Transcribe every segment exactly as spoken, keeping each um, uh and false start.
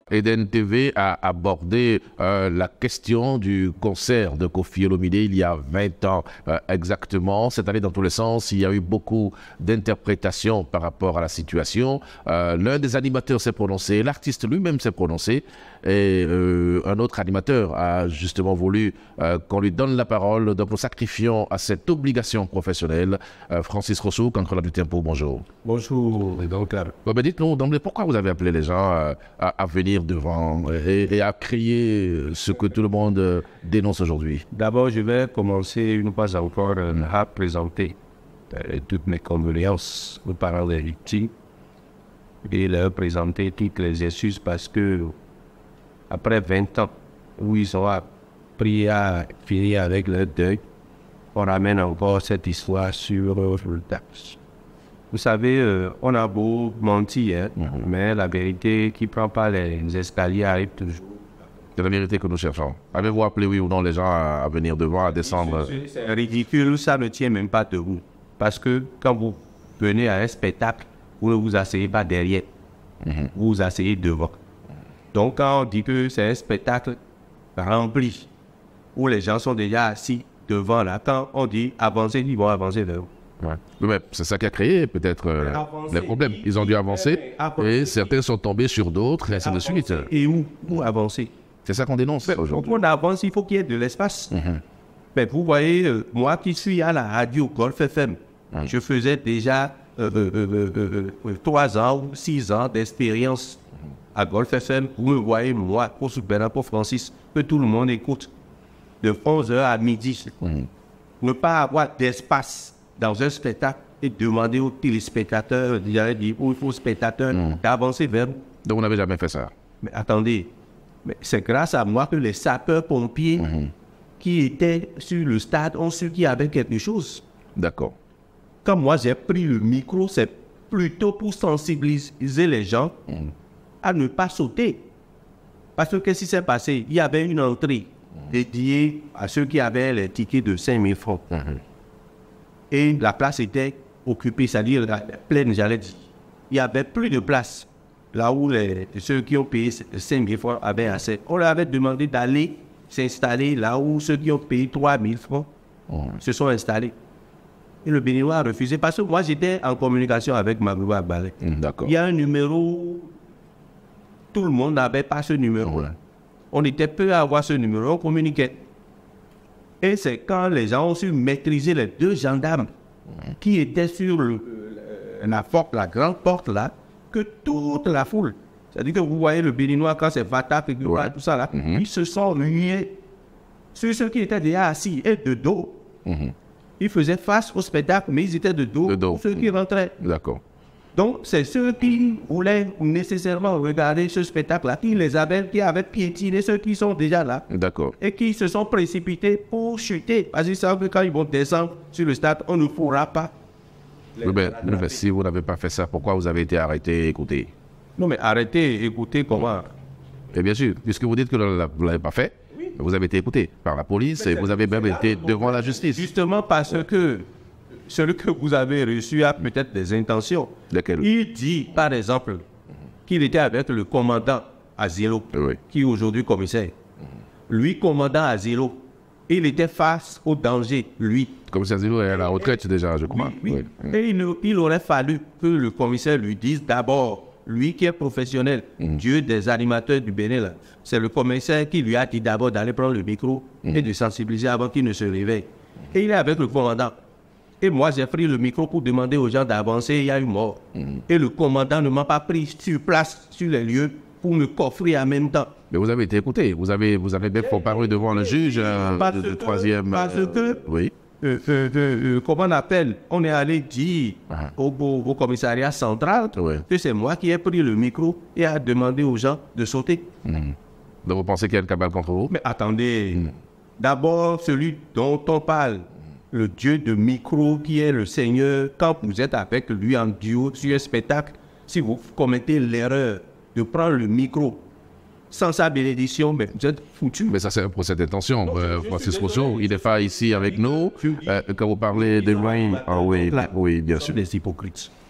Eden T V a abordé euh, la question du concert de Koffi Olomide il y a vingt ans euh, exactement. Cette année, dans tous les sens, il y a eu beaucoup d'interprétations par rapport à la situation. Euh, L'un des animateurs s'est prononcé, l'artiste lui-même s'est prononcé, et euh, un autre animateur a justement voulu euh, qu'on lui donne la parole. Donc nous sacrifions à cette obligation professionnelle. Euh, Francis Rossou, Cancrela du Tempo, bonjour. Bonjour, donc, Bon, ben dites-nous d'emblée, pourquoi vous avez appelé les gens euh, à, à venir devant et, et à crier ce que tout le monde euh, dénonce aujourd'hui? D'abord, je vais commencer une fois encore euh, à présenter euh, toutes mes condoléances aux parents des victimes et leur présenter toutes les excuses parce que après vingt ans où ils ont appris à finir avec leur deuil, on ramène encore cette histoire sur euh, le taxe. Vous savez, euh, on a beau mentir, hein, mm-hmm. mais la vérité qui ne prend pas les escaliers arrive toujours. C'est la vérité que nous cherchons. Avez-vous appelé, oui ou non, les gens à, à venir devant, à descendre? C'est ridicule, ça ne tient même pas debout. Parce que quand vous venez à un spectacle, vous ne vous asseyez pas derrière, mm-hmm. vous vous asseyez devant. Donc quand on dit que c'est un spectacle rempli, où les gens sont déjà assis devant, là, quand on dit avancer, ils vont avancer vers vous. Ouais. Mais c'est ça qui a créé peut-être euh, les problèmes. Ils ont dû avancer et certains sont tombés sur d'autres et ainsi de suite. Et où, où avancer? C'est ça qu'on dénonce aujourd'hui. Pour qu'on avance, il faut qu'il y ait de l'espace. Mm-hmm. Mais vous voyez, euh, moi qui suis à la radio Golf F M, mm-hmm. je faisais déjà euh, euh, euh, euh, euh, trois ans ou six ans d'expérience mm-hmm. à Golf F M. Vous me voyez, moi, pour Bernard, pour Francis, que tout le monde écoute de onze heures à midi. Mm-hmm. Ne pas avoir d'espace dans un spectacle et demander aux téléspectateurs, j'allais dire, aux faux spectateurs mmh. d'avancer vers vous. Donc vous n'avez jamais fait ça? Mais attendez, mais c'est grâce à moi que les sapeurs-pompiers mmh. qui étaient sur le stade ont su qu'il y avait quelque chose. D'accord. Quand moi j'ai pris le micro, c'est plutôt pour sensibiliser les gens mmh. à ne pas sauter. Parce que qu'est-ce qui s'est passé? Il y avait une entrée mmh. dédiée à ceux qui avaient les tickets de cinq mille francs. Mmh. Et la place était occupée, c'est-à-dire pleine, j'allais dire. Il n'y avait plus de place. Là où les, ceux qui ont payé cinq mille francs avaient assez. On leur avait demandé d'aller s'installer là où ceux qui ont payé trois mille francs mmh. se sont installés. Et le Béninois a refusé parce que moi j'étais en communication avec Magouba Balé. Mmh, d'accord. Il y a un numéro, tout le monde n'avait pas ce numéro. Mmh. On était peu à avoir ce numéro, on communiquait. Et c'est quand les gens ont su maîtriser les deux gendarmes mmh. qui étaient sur le, le, la, porte, la grande porte là, que toute la foule, c'est-à-dire que vous voyez le Béninois quand c'est Fatap et ouais. tout ça là, mmh. ils se sont rués sur ceux qui étaient déjà assis et de dos. Mmh. Ils faisaient face au spectacle, mais ils étaient de dos, de dos. Pour ceux qui rentraient. D'accord. Donc, c'est ceux qui voulaient nécessairement regarder ce spectacle-là, qui les avaient, qui avaient piétiné ceux qui sont déjà là. D'accord. Et qui se sont précipités pour chuter. Parce qu'ils savent que quand ils vont descendre sur le stade, on ne pourra pas. Oui, mais, mais si vous n'avez pas fait ça, pourquoi vous avez été arrêté et écouté? Non, mais arrêté, écouter comment? Et bien sûr, puisque vous dites que vous ne l'avez pas fait, oui. vous avez été écouté par la police et vous avez même été devant la justice. Justement parce que celui que vous avez reçu a peut-être des intentions. Lesquelles? Il dit, par exemple, mm-hmm. qu'il était avec le commandant Azilo, oui. qui est aujourd'hui commissaire. Mm-hmm. Lui, commandant Azilo, il était face au danger, lui. Le commissaire Azilo est à la retraite déjà, je crois. Oui, oui. Oui. Et il, il aurait fallu que le commissaire lui dise d'abord, lui qui est professionnel, mm-hmm. Dieu des animateurs du Bénin, c'est le commissaire qui lui a dit d'abord d'aller prendre le micro mm-hmm. et de sensibiliser avant qu'il ne se réveille. Et il est avec le commandant. Et moi, j'ai pris le micro pour demander aux gens d'avancer, il y a eu mort. Mmh. Et le commandant ne m'a pas pris sur place, sur les lieux, pour me coffrer en même temps. Mais vous avez été écouté, vous avez, vous avez même paru devant le juge euh, de, de que, troisième... Parce euh, que, oui. euh, euh, euh, comment on appelle, on est allé dire ah. au, au, au commissariat central oui. que c'est moi qui ai pris le micro et a demandé aux gens de sauter. Mmh. Donc vous pensez qu'il y a une cabale contre vous? Mais attendez, mmh. d'abord celui dont on parle, le Dieu de micro qui est le Seigneur, quand vous êtes avec lui en duo sur un spectacle, si vous commettez l'erreur de prendre le micro sans sa bénédiction, mais vous êtes foutu. Mais ça, c'est un procès d'intention. Euh, Francis Rossou, il n'est pas ici avec nous. Euh, quand vous parlez de loin, ah oui, oui, bien sûr. Les hypocrites.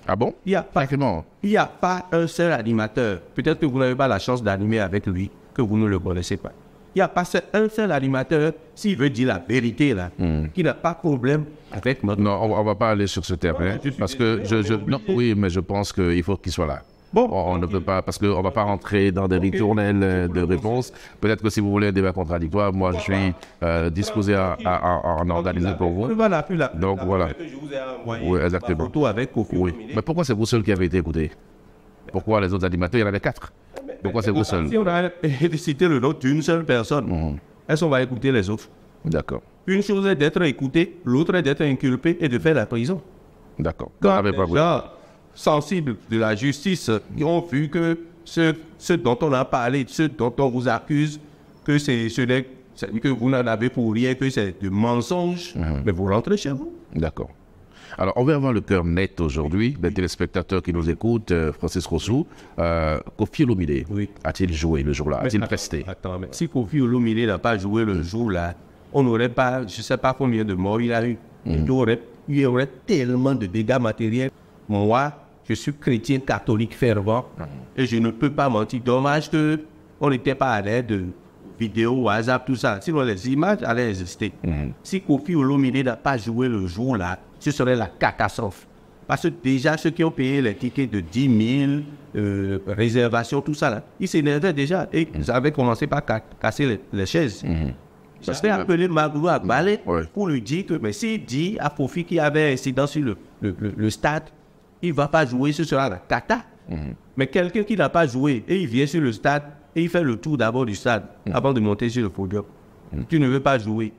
Ah bon? Il n'y a, pas- Tranquillement. il y a pas un seul animateur. Peut-être que vous n'avez pas la chance d'animer avec lui, que vous ne le connaissez pas. Il n'y a pas seul- un seul animateur, s'il veut dire la vérité, là, qui n'a pas de problème avec notre... Non, on ne va pas aller sur ce terrain. je suis Parce que je, je- non, oui, mais je pense qu'il faut qu'il soit là. Bon. On, on ne peut pas, parce qu'on ne va pas rentrer dans des ritournelles euh, de réponses. Peut-être que si vous voulez un débat contradictoire, moi je suis euh, disposé à, à- à- à en organiser pour vous. Voilà, puis là. Donc, voilà. Je vous ai envoyé Oui, exactement. ma photo avec Kofi Oui. Olomide. Mais pourquoi c'est vous seul qui avez été écouté? Pourquoi les autres animateurs, il y en avait quatre? Pourquoi c'est vous seul? Si on a cité le nom d'une seule personne, Mhm. est-ce qu'on va écouter les autres? D'accord, Une chose est d'être écouté, l'autre est d'être inculpé et de faire la prison. d'accord. Quand Ah, mais les pas vous. gens sensibles de la justice qui ont vu que ce, ce dont on a parlé, ce dont on vous accuse, que c'est ce n'est- c'est- que vous n'en avez pour rien, que c'est de mensonges, Mhm. mais vous rentrez chez vous. D'accord. Alors, on va avoir le cœur net aujourd'hui des téléspectateurs qui nous écoutent. euh, Francis Rossou, euh, Kofi Olomide, Oui. a-t-il joué le jour-là? A-t-il Mais presté? Attends, mais si Kofi Olomide n'a pas joué le jour-là, on n'aurait pas, je ne sais pas combien de morts il a eu. Il, y aurait, il y aurait tellement de dégâts matériels. Moi, je suis chrétien catholique fervent et je ne peux pas mentir. Dommage qu'on n'était pas à l'aide de vidéos, WhatsApp, tout ça. Sinon, les images allaient exister. Si Kofi Olomide n'a pas joué le jour-là, ce serait la catastrophe. Parce que déjà, ceux qui ont payé les tickets de dix mille, euh, réservations, tout ça, là, ils s'énervaient déjà. Et ils avaient commencé par ca- casser les, les chaises. J'avais appelé Magoulou à Balé Ouais. pour lui dire que mais s'il dit à Kofi qu'il y avait un incident sur le, le, le- le stade, il ne va pas jouer, ce sera la cata. Mais quelqu'un qui n'a pas joué et il vient sur le stade et il fait le tour d'abord du stade avant de monter sur le podium. Tu ne veux pas jouer.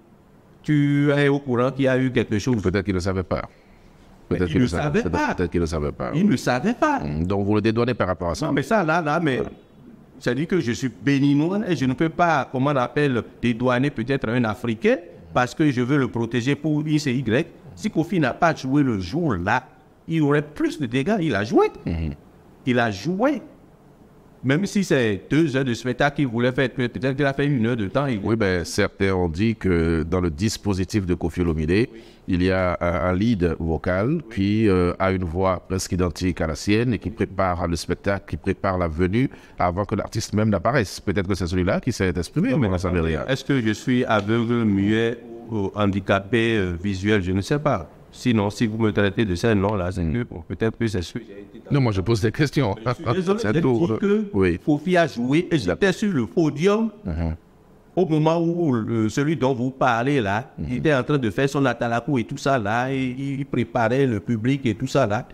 Tu es au courant qu'il y a eu quelque chose. Peut-être qu'il ne savait pas. Peut-être il qu'il ne ne savait, savait peut-être- pas. peut-être qu'il ne savait pas. Il ne savait pas. Donc, vous le dédouanez par rapport à ça. Non, mais ça, là, là, mais ça dit que je suis béninois et je ne peux pas, comment on appelle, dédouaner peut-être un Africain parce que je veux le protéger pour X et Y. Si Kofi n'a pas joué le jour-là, il y aurait plus de dégâts. Il a joué. Il a joué. Même si c'est deux heures de spectacle qu'il voulait faire, peut-être qu'il a fait une heure de temps. il- Oui, ben, certains ont dit que dans le dispositif de Kofi Olomide, il y a un, un lead vocal qui euh, a une voix presque identique à la sienne et qui prépare le spectacle, qui prépare la venue avant que l'artiste même n'apparaisse. Peut-être que c'est celui-là qui s'est exprimé, mais on n'en savait rien. Est-ce que je suis aveugle, muet ou handicapé euh, visuel? Je ne sais pas. Sinon, si vous me traitez de ces noms-là, c'est que bon, peut-être que c'est ce que j'ai été dans- Non, moi je pose des questions. Désolé, C'est j'ai tout. dit que Oui. Kofi a joué et j'étais sur le podium au moment où le- celui dont vous parlez là, il était en train de faire son atalakou et tout ça là, et il il préparait le public et tout ça là.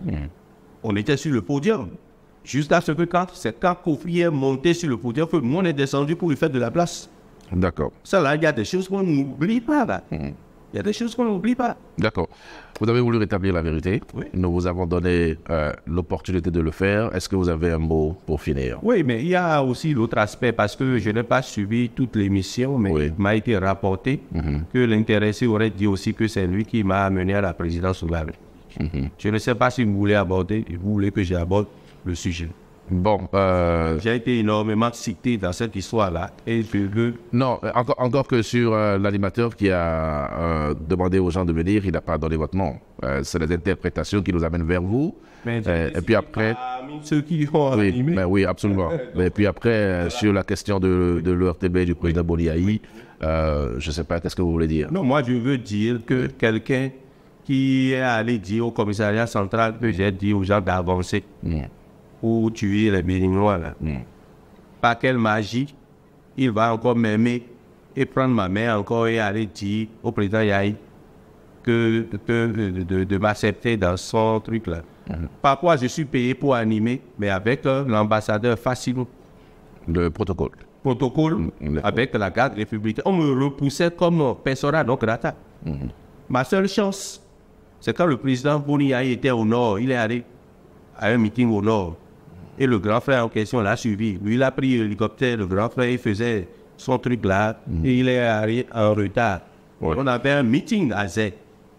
On était sur le podium. Jusqu'à ce que quand, c'est quand Kofi est monté sur le podium que nous on est descendu pour lui faire de la place. D'accord. Ça là, il y a des choses qu'on n'oublie pas là. Il y a des choses qu'on n'oublie pas. D'accord. Vous avez voulu rétablir la vérité. Oui. Nous vous avons donné euh, l'opportunité de le faire. Est-ce que vous avez un mot pour finir? Oui, mais il y a aussi l'autre aspect parce que je n'ai pas suivi toute l'émission, mais Oui. il m'a été rapporté que l'intéressé aurait dit aussi que c'est lui qui m'a amené à la présidence de la République. Je ne sais pas si vous voulez aborder, vous voulez que j'aborde le sujet. Bon, euh, J'ai été énormément cité dans cette histoire-là et je veux... non, euh, encore, encore que sur euh, l'animateur qui a euh, demandé aux gens de venir, il n'a pas donné votre nom. Euh, c'est les interprétations qui nous amènent vers vous. Mais Euh, et puis après, parmi ceux qui ont oui, animé, ben oui, absolument. Et puis après, euh, sur la question de, de l'E R T B du président Boniaï, euh, je ne sais pas, qu'est-ce que vous voulez dire? non, moi je veux dire que quelqu'un qui est allé dire au commissariat central que j'ai dit aux gens d'avancer Mm. pour tuer les Béninois là. Par quelle magie, il va encore m'aimer et prendre ma main encore et aller dire au président Yahi que, que de, de- de m'accepter dans son truc là. Parfois, je suis payé pour animer, mais avec euh, l'ambassadeur Facilou, Le protocole. protocole, Mm. avec la garde républicaine. On me repoussait comme persona non grata. Ma seule chance, c'est quand le président Boni Yahi était au nord, il est allé à un meeting au nord. Et le grand frère en question l'a suivi. Lui, il a pris l'hélicoptère, le grand frère, il faisait son truc là, et il est arrivé en retard. Ouais. On avait un meeting à Z.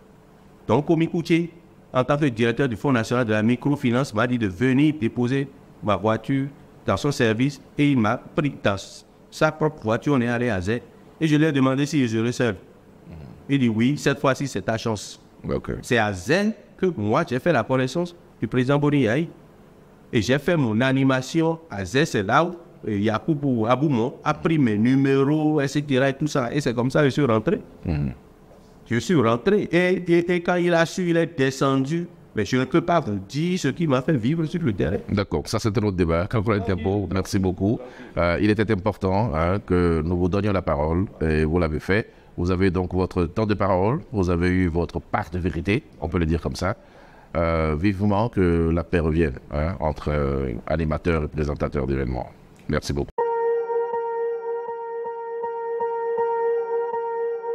Donc, Komi Koutié, en tant que directeur du Fonds national de la microfinance, m'a dit de venir déposer ma voiture dans son service, et il m'a pris dans sa propre voiture, on est allé à Z. Et je lui ai demandé si je serais seul. Il dit oui, cette fois-ci, c'est ta chance. Ok. C'est à Zen que moi, j'ai fait la connaissance du président Boniaï. Et j'ai fait mon animation à Zé, c'est là où Yacoubou Aboumon a pris mes numéros, et cetera et tout ça. Et c'est comme ça que je suis rentré. Mmh. Je suis rentré. Et, et, et quand il a su, il est descendu. Mais je ne peux pas vous dire ce qui m'a fait vivre sur le terrain. D'accord, ça c'était notre débat. Caporal Tempo, merci beaucoup. Euh, il était important hein, que nous vous donnions la parole et vous l'avez fait. Vous avez donc votre temps de parole, vous avez eu votre part de vérité, on peut le dire comme ça. Euh, vivement que la paix revienne hein, entre euh, animateurs et présentateurs d'événements. Merci beaucoup.